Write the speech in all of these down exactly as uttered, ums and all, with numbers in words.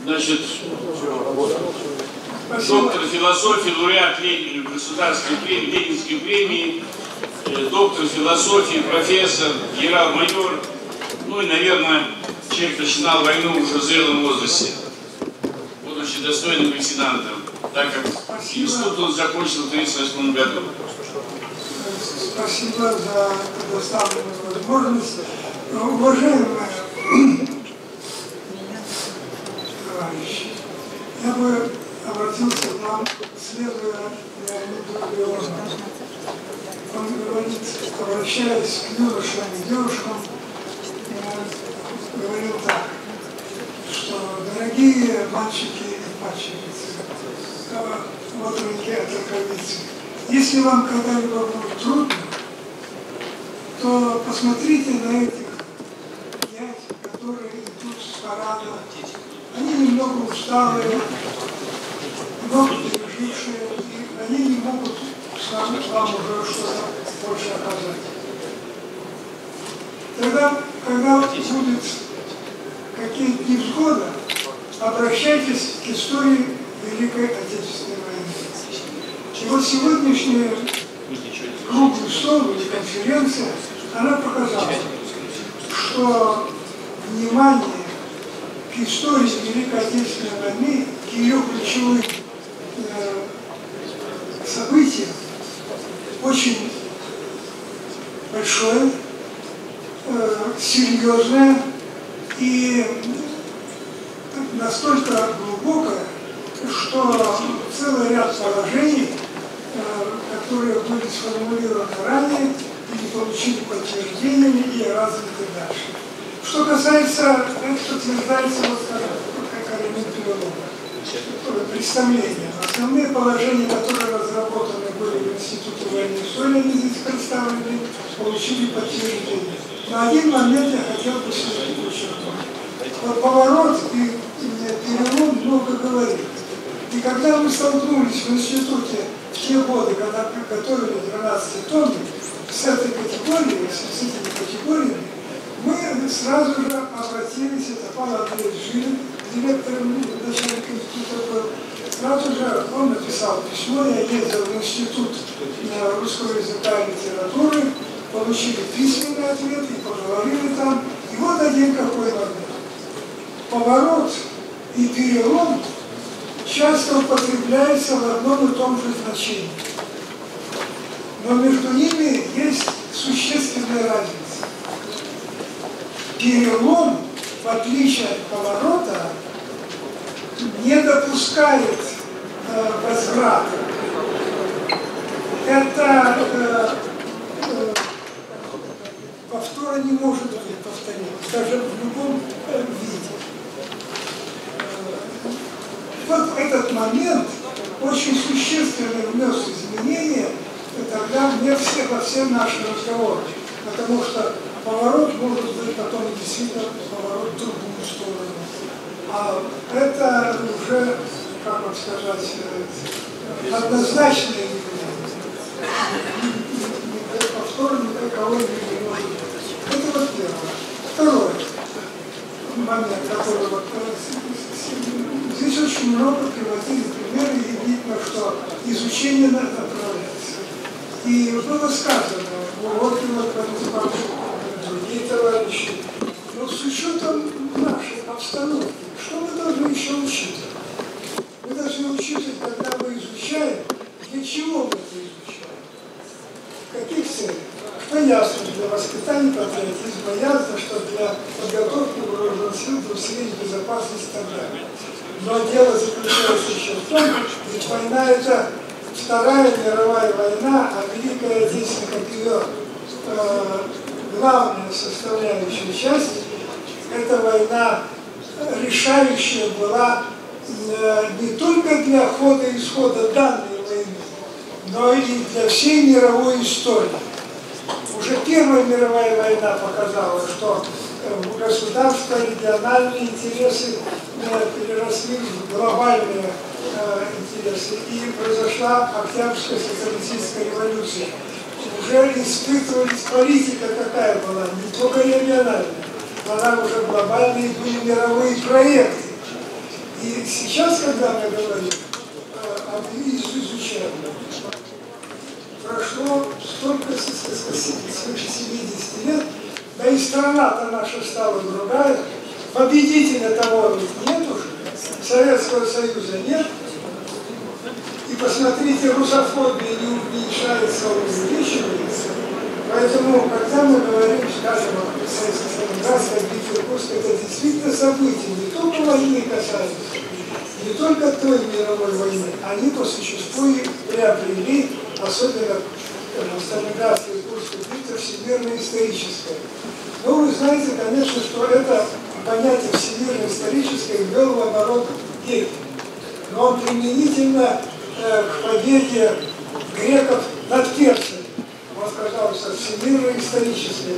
Значит, доктор философии, лауреат Ленин, государственной премии, Ленинской премии, доктор философии, профессор, генерал-майор, ну и, наверное, человек начинал войну уже в зрелом возрасте, будучи достойным лейтенантом, так как институт он закончил в тридцать восьмом году. Спасибо за предоставленную возможность. Уважаемые товарищи, я бы обратился к вам, следуя Леониду Леонову. Он говорит, обращаясь к юношам и девушкам, говорил так, что дорогие мальчики и мальчицы, вот руки от рукавицы, если вам когда-либо будет трудно, то посмотрите на этих дядь, которые идут с парада. Они немного усталые, много пережившие, и они не могут вам, вам уже что-то больше оказать. Тогда, когда будет какие-то невзгоды, обращайтесь к истории Великой Отечественной войны. И вот сегодняшняя круглый стол или конференция, она показала, что внимание к истории Великой Отечественной войны, к ее ключевым э, событиям очень большое, э, серьезное и настолько глубокое, что целый ряд положений, которые были сформулированы ранее и не получили подтверждения и развиты дальше. Что касается, это утверждается вот как элемент перелома, представления. Основные положения, которые разработаны были в Институте военной истории, они здесь представлены, получили подтверждение. На один момент я хотел бы все-таки подчеркнуть. Вот поворот и перелом много говорит. И когда мы столкнулись в институте в те годы, когда готовили двенадцатитомник, с этой категорией, с этими категориями, мы сразу же обратились, это Павел Андреевич Жилин, директором начальника института был, сразу же он написал письмо, я ездил в институт русского языка и литературы, получили письменный ответ и поговорили там. И вот один какой момент. Поворот и перелом часто употребляется в одном и том же значении. Но между ними есть существенная разница. Перелом, в отличие от поворота, не допускает э, возврата. Это э, э, повтора не может быть повторения, даже в любом э, виде. Вот этот момент очень существенно внес изменения тогда не все, во все наши разговоры. Потому что поворот может быть потом действительно поворот в другую сторону. А это уже, как вам сказать, однозначное явление. Повтор никакого не может быть. Это вот первое. Второе момент, который вот здесь очень много приводили примеры, и видно, что изучение направляется. И было сказано, вот другие товарищи, но с учетом нашей обстановки, что мы должны еще учитывать? Мы должны учитывать, когда мы изучаем, для чего мы это изучаем, каких целей. Что ясно, для воспитания патриотизма, ясно, что для подготовки вооруженных сил, для усиления безопасности и так далее. Но дело заключается еще в том, ведь война это Вторая мировая война, а Великая Отечественная, как ее э, главная составляющая часть, эта война решающая была э, не только для хода и исхода данной войны, но и для всей мировой истории. Уже Первая мировая война показала, что государства, региональные интересы переросли в глобальные интересы. И произошла Октябрьская социалистическая революция. Уже испытывались, политика какая была, не только региональная, она уже глобальные были мировые проекты. И сейчас, когда мы говорим об изучении, прошло столько, свыше семидесяти лет, да и страна-то наша стала другая, победителя того нет уже, Советского Союза нет, и посмотрите, русофобия не уменьшается, а увеличивается. Поэтому, когда мы говорим, скажем, о Сталинградской битве Курской, это действительно события, не только войны касаются, не только той мировой войны, они по существу и приобрели, особенно в Сталинградской и Курской битве, всемирно-историческое. Но вы знаете, конечно, что это понятие всемирно-историческое ввел в оборот Гегель. Но он применительно э, к победе греков над персами. Он сказал, что всемирно-историческая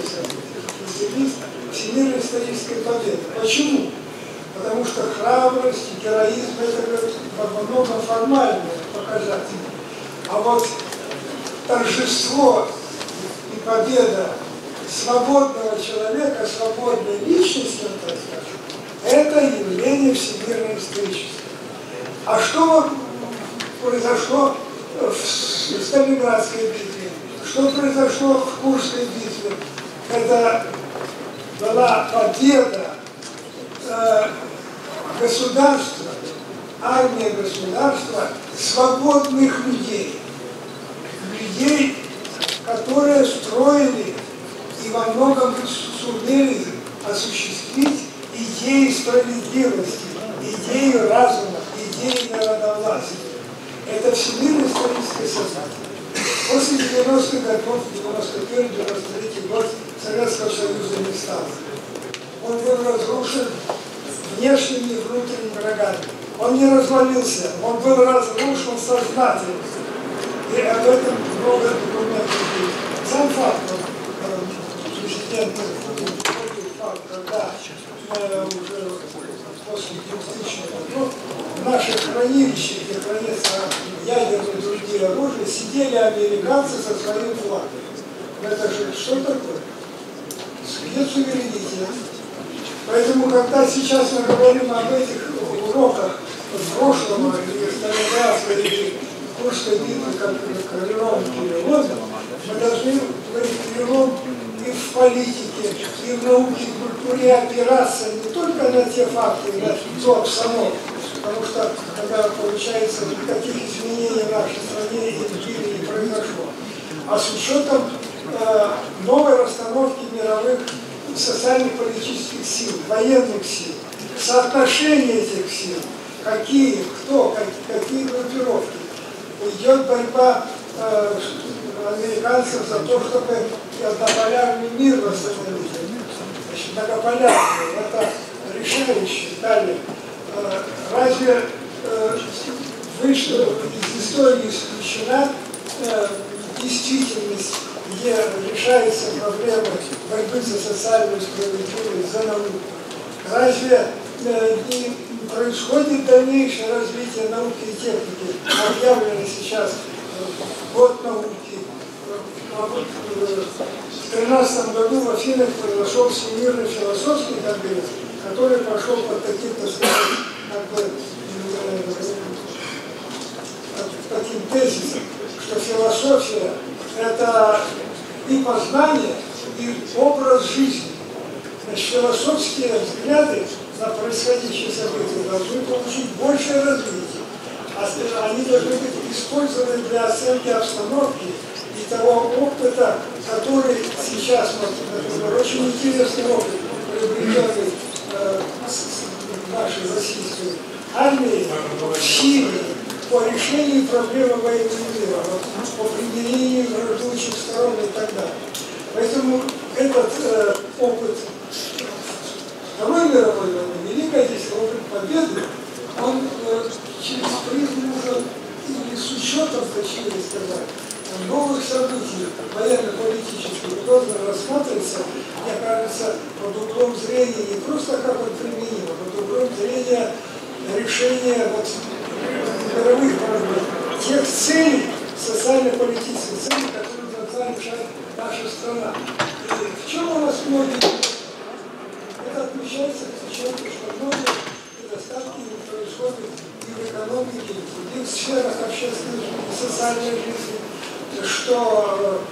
всемирно-историческая победа. Почему? Потому что храбрость и героизм – это во многом формальные показатели. А вот торжество и победа свободного человека, свободной личности, так скажем, это явление всемирно-историческое. А что произошло в Сталинградской битве? Что произошло в Курской битве? Это была победа э, государства, армия государства, свободных людей. Людей, которые строили и во многом сумели осуществить идеи справедливости, идею разума, идею народовластия. Это всемирно-историческое событие. После девяностых годов, девяносто первый — девяносто третий год, Советского Союза не стало. Он был разрушен внешними и внутренними врагами. Он не развалился, он был разрушен сознательно. И об этом много документов есть. Сам факт, президент факт, когда э, уже после двухтысячных годов в наших хранилищах, где хранятся ядерные и другие оружия, сидели американцы со своим флагом. Это же что такое? Где суверенитет? Поэтому, когда сейчас мы говорим об этих уроках прошлого, или Сталинградской, или Курской битвы, как перелом перелома, мы должны говорить перелом и в политике, и в науке, и в культуре опираться не только на те факты, на ту обстановку, потому что тогда получается никаких изменений в нашей стране и в мире не произошло, а с учетом э, новой расстановки мировых социально-политических сил, военных сил, соотношение этих сил, какие, кто, как, какие группировки. Идет борьба э, американцев за то, чтобы однополярный мир восстановить. Значит, многополярный, это решающее. Далее, э, разве э, вышло из истории исключена э, действительность, где решается проблема борьбы за социальную справедливость, за науку? Разве э, не происходит дальнейшее развитие науки и техники? Объявлено сейчас год науки. В две тысячи тринадцатом году в Афинах произошел Всемирный философский конгресс, который пошел под каким-то как бы, таким тезисом, что философия – это и познание, и образ жизни. Значит, философские взгляды на происходящие события должны получить большее развитие. Они должны быть использованы для оценки обстановки и того опыта, который сейчас, например, очень интересный опыт, приобретенный э, нашей российской армией в Сирии по решению проблемы войны мира, по примирению враждующих сторон и так далее. Поэтому этот э, опыт Второй мировой войны, великая здесь опыт победы, он э, через призму уже, или с учетом, точнее сказать, новых событий военно-политических должен рассматриваться, мне кажется, под углом зрения не просто как он применим, а под углом зрения решения вот, мировых проблем, тех целей, социально-политических целей, которые должна решать наша страна. И в чем у нас многие это отмечается, что многие недостатки происходят происходит и в экономике, и в других сферах общественной жизни, социальной жизни, что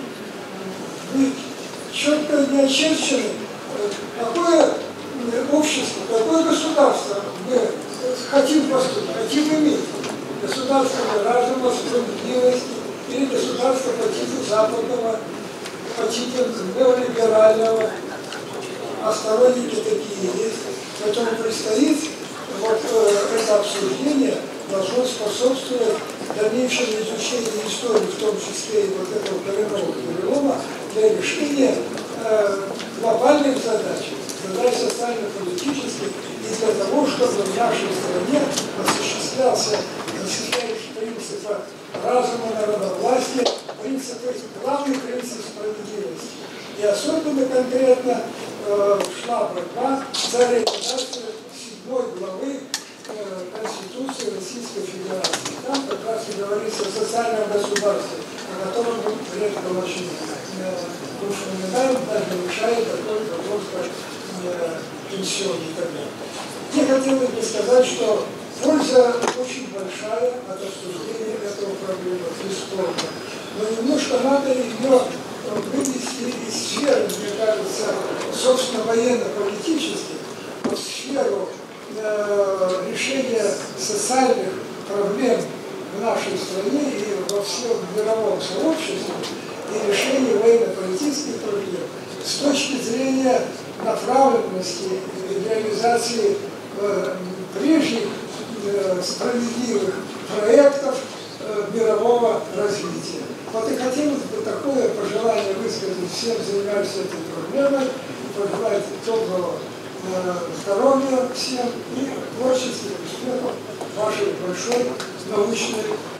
вы четко не очерчены, какое общество, какое государство мы хотим построить, хотим иметь. Государство разума, справедливости или государство по типу западного, по типу неолиберального. А сторонники такие есть. Поэтому предстоит вот это обсуждение должно способствовать дальнейшему изучению истории, в том числе и вот этого коренного перелома, для решения э, глобальных задач, задач социально-политических, и для того, чтобы в нашей стране осуществлялся осуществляющий принципы разума, народовластия, принципы, главный принцип справедливости. И особенно конкретно э, шла борьба за реализацию седьмой главы Конституции Российской Федерации. Там как раз и говорится о социальном государстве, о котором мы редко очень упоминаем, даже решает такой вопрос, как пенсионный и так далее. Мне хотелось бы сказать, что польза очень большая от обсуждения этого проблемы, бесспорно. Но немножко надо ее вывести из сферы, мне кажется, собственно, военно-политических, в сферу решения социальных проблем в нашей стране и во всем мировом сообществе и решения военно-политических проблем с точки зрения направленности и реализации э, прежних э, справедливых проектов э, мирового развития. Вот и хотелось бы такое пожелание высказать всем занимающимся этой проблемой, пожелать доброго здоровья всем и творческих успехов вашей большой научной